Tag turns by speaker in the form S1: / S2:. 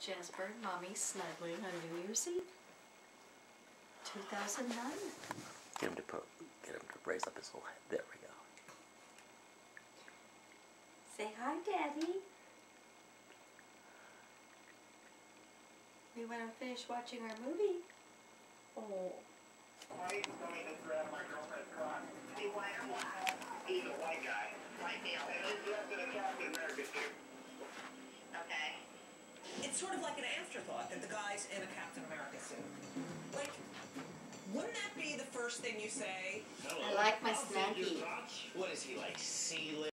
S1: Jasper and Mommy snuggling on New Year's Eve, 2009.
S2: Get him to raise up his whole head. There we go.
S1: Say hi, Daddy. We want to finish watching our movie. Oh.
S3: He's a white guy. White male. And he's dressed in a Captain America suit. Okay.
S4: It's sort of like an afterthought that the guy's in a Captain America suit. Like, wouldn't that be the first thing you say?
S1: I like my snacky.
S4: What is he, like, sea